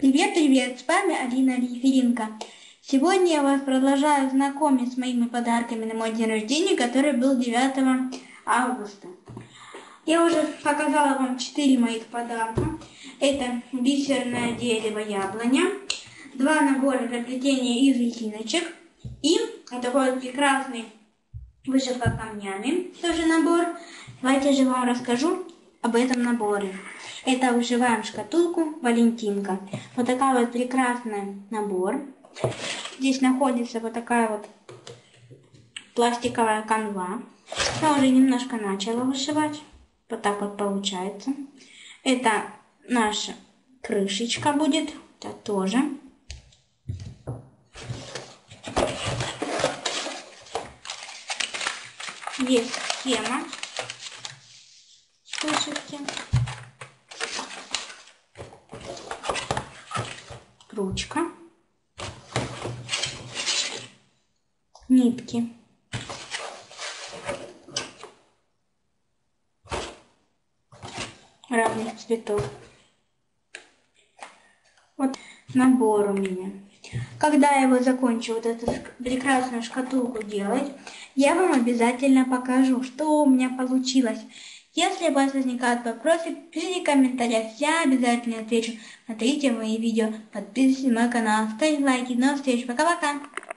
Привет, с вами Алина Риферинка. Сегодня я вас продолжаю знакомить с моими подарками на мой день рождения, который был 9 августа. Я уже показала вам 4 моих подарка. Это бисерное дерево яблоня, 2 набора для плетения из резиночек и вот такой вот прекрасный вышивка камнями, тоже набор. Давайте я же вам расскажу об этом наборе. Это вышиваем шкатулку Валентинка. Вот такой вот прекрасный набор. Здесь находится вот такая вот пластиковая канва. Я уже немножко начала вышивать. Вот так вот получается. Это наша крышечка будет. Это тоже. Есть схема вышивки. Ручка, нитки, разных цветов. Вот набор у меня. Когда я его закончу, вот эту прекрасную шкатулку делать, я вам обязательно покажу, что у меня получилось. Если у вас возникают вопросы, пишите в комментариях, я обязательно отвечу. Смотрите мои видео, подписывайтесь на мой канал, ставьте лайки. До встречи, пока-пока!